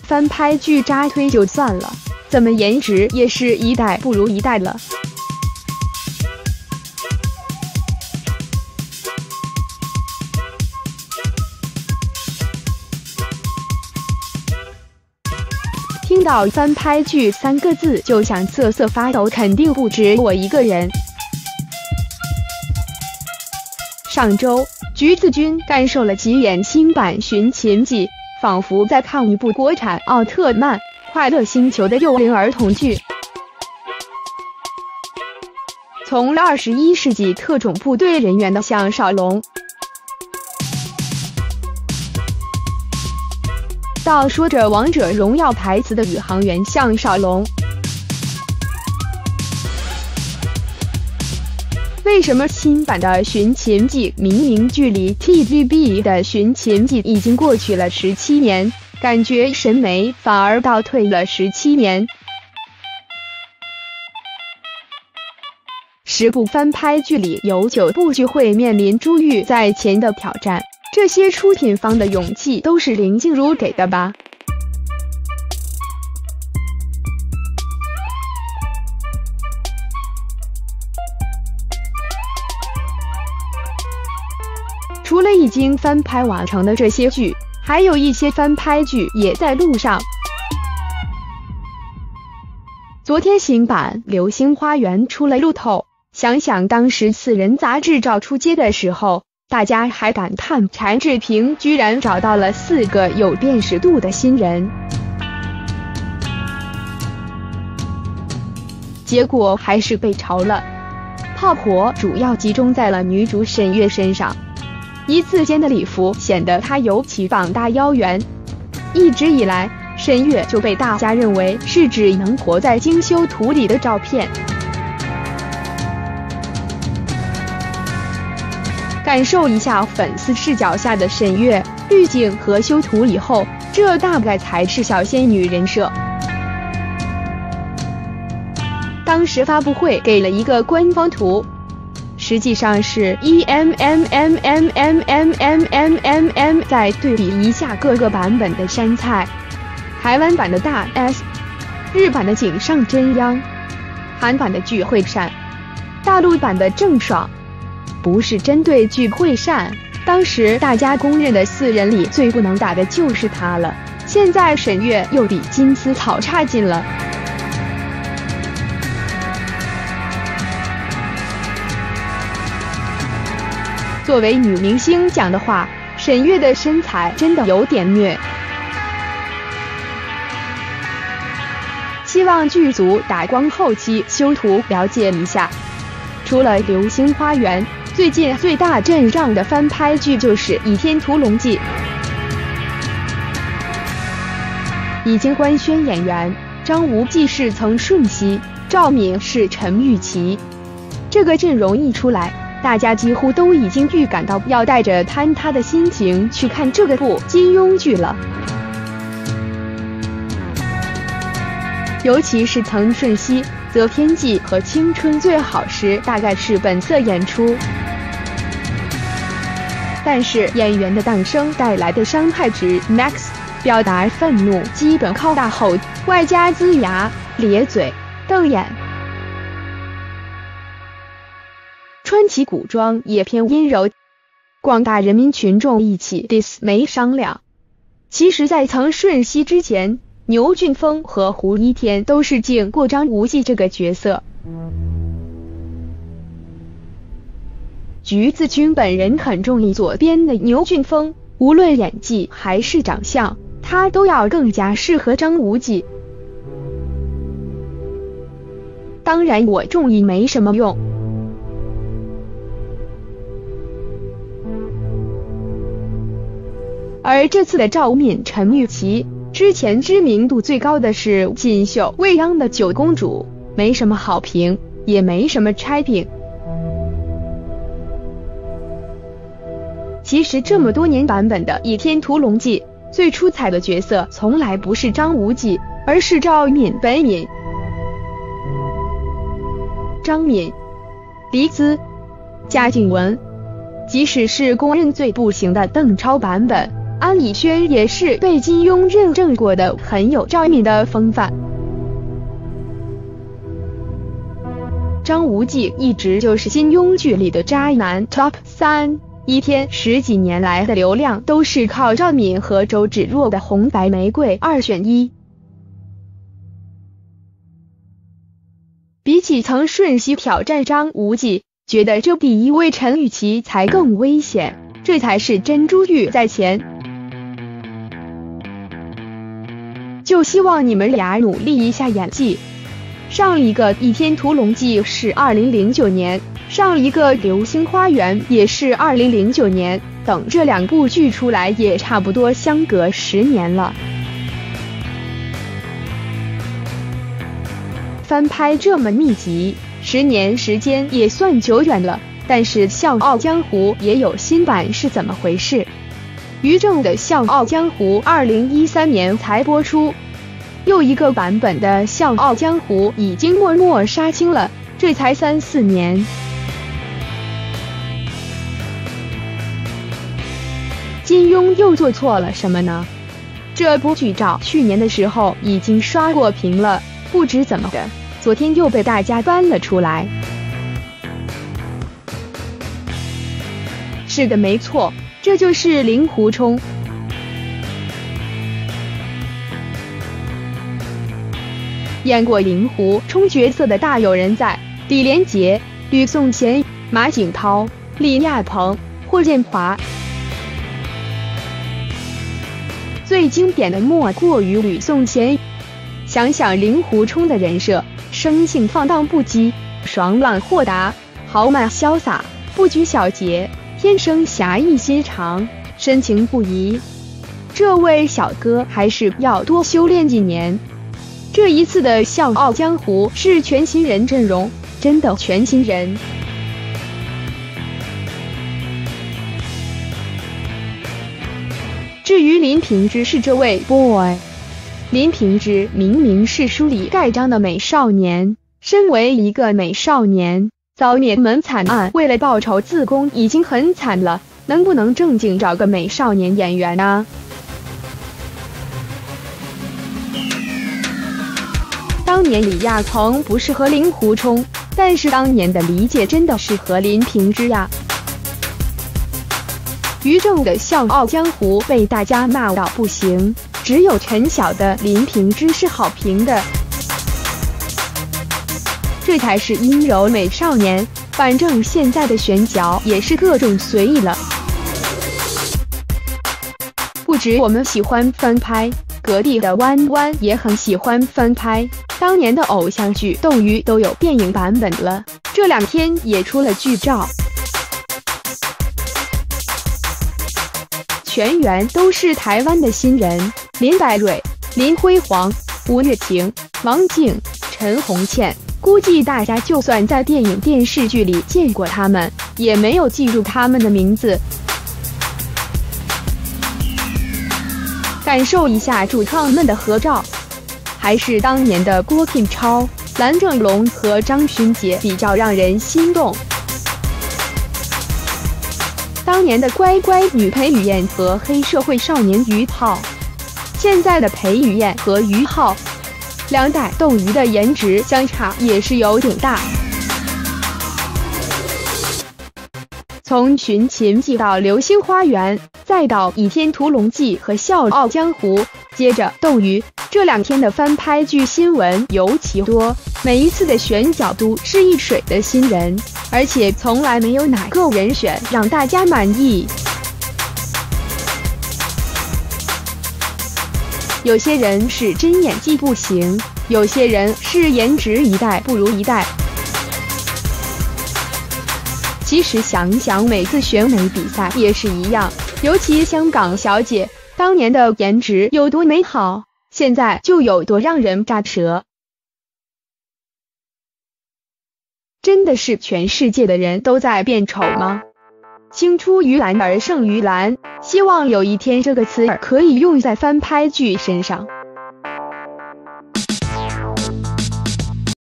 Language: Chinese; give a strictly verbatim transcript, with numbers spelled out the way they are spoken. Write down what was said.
翻拍剧渣推就算了，怎么颜值也是一代不如一代了。听到翻拍剧三个字就想瑟瑟发抖，肯定不止我一个人。上周，橘子君感受了几眼新版《寻秦记》，仿佛在看一部国产奥特曼、快乐星球的幼龄儿童剧。从二十一世纪特种部队人员的项少龙，到说着王者荣耀台词的宇航员项少龙，为什么新版的《寻秦记》明明距离 T V B 的《寻秦记》已经过去了十七年，感觉审美反而倒退了十七年？十部翻拍剧里有九部剧会面临珠玉在前的挑战，这些出品方的勇气都是林静茹给的吧？除了已经翻拍完成的这些剧，还有一些翻拍剧也在路上。昨天新版《流星花园》出了路透，想想当时四人杂志照出街的时候，大家还感叹柴智屏居然找到了四个有辨识度的新人，结果还是被嘲了。炮火主要集中在了女主沈月身上，一次间的礼服显得她尤其膀大腰圆。一直以来，沈月就被大家认为是只能活在精修图里的照片。感受一下粉丝视角下的沈月，滤镜和修图以后，这大概才是小仙女人设。当时发布会给了一个官方图，实际上是 E M M M M M M M M M M， 再对比一下各个版本的杉菜，台湾版的大 S， 日版的井上真央，韩版的具惠善，大陆版的郑爽。不是针对具惠善，当时大家公认的四人里最不能打的就是她了，现在沈月又比金丝草差劲了。作为女明星讲的话，沈月的身材真的有点虐，希望剧组打光后期修图了解一下。除了《流星花园》，最近最大阵仗的翻拍剧就是《倚天屠龙记》，已经官宣演员张无忌是曾舜晞，赵敏是陈钰琪。这个阵容一出来，大家几乎都已经预感到要带着坍塌的心情去看这个部金庸剧了。尤其是曾舜晞、择天记和青春最好时，大概是本色演出。但是演员的诞生带来的伤害值 max， 表达愤怒基本靠大吼，外加龇牙、咧嘴、瞪眼。穿起古装也偏阴柔，广大人民群众一起 diss 没商量。其实在曾舜晞之前，牛俊峰和胡一天都是敬过张无忌这个角色。橘子君本人很中意左边的牛俊峰，无论演技还是长相，他都要更加适合张无忌。当然我中意没什么用。而这次的赵敏、陈钰琪，之前知名度最高的是锦绣未央的九公主，没什么好评，也没什么差评。其实这么多年版本的《倚天屠龙记》，最出彩的角色从来不是张无忌，而是赵敏本敏。张敏、黎姿、贾静雯，即使是公认最不行的邓超版本， 安以轩也是被金庸认证过的很有赵敏的风范。张无忌一直就是金庸剧里的渣男 top 三，一天十几年来的流量都是靠赵敏和周芷若的红白玫瑰二选一。比起曾瞬息挑战张无忌，觉得这第一位陈雨琦才更危险，这才是珍珠玉在前。就希望你们俩努力一下演技。上一个《倚天屠龙记》是二零零九年，上一个《流星花园》也是二零零九年，等这两部剧出来也差不多相隔十年了。翻拍这么密集，十年时间也算久远了，但是《笑傲江湖》也有新版是怎么回事？于正的《笑傲江湖》二零一三年才播出。又一个版本的《笑傲江湖》已经默默杀青了，这才三四年。金庸又做错了什么呢？这部剧照去年的时候已经刷过屏了，不知怎么的，昨天又被大家搬了出来。是的，没错，这就是令狐冲。演过令狐冲角色的大有人在，李连杰、吕颂贤、马景涛、李亚鹏、霍建华。最经典的莫过于吕颂贤。想想令狐冲的人设，生性放荡不羁，爽朗豁达，豪迈潇洒，不拘小节，天生侠义心肠，深情不移。这位小哥还是要多修炼几年。这一次的《笑傲江湖》是全新人阵容，真的全新人。至于林平之是这位 boy， 林平之明明是书里盖章的美少年，身为一个美少年，遭灭门惨案，为了报仇自宫已经很惨了，能不能正经找个美少年演员啊？当年李亚鹏不适合令狐冲，但是当年的李姐真的适合林平之呀。于正的《笑傲江湖》被大家骂到不行，只有陈晓的林平之是好评的。这才是阴柔美少年，反正现在的选角也是各种随意了。不止我们喜欢翻拍，隔壁的弯弯也很喜欢翻拍。当年的偶像剧《斗鱼》都有电影版本了，这两天也出了剧照，全员都是台湾的新人：林百蕊、林辉煌、吴月婷、王静、陈红茜。估计大家就算在电影电视剧里见过他们，也没有记住他们的名字。感受一下主创们的合照，还是当年的郭品超、蓝正龙和张勋杰比较让人心动。当年的乖乖女裴雨燕和黑社会少年于浩，现在的裴雨燕和于浩，两代斗鱼的颜值相差也是有点大。从寻秦记到流星花园，再到倚天屠龙记和笑傲江湖，接着斗鱼，这两天的翻拍剧新闻尤其多，每一次的选角都是一水的新人，而且从来没有哪个人选让大家满意。有些人是真演技不行，有些人是颜值一代不如一代。其实想想，每次选美比赛也是一样，尤其香港小姐当年的颜值有多美好，现在就有多让人咋舌。真的是全世界的人都在变丑吗？青出于蓝而胜于蓝，希望有一天这个词儿可以用在翻拍剧身上。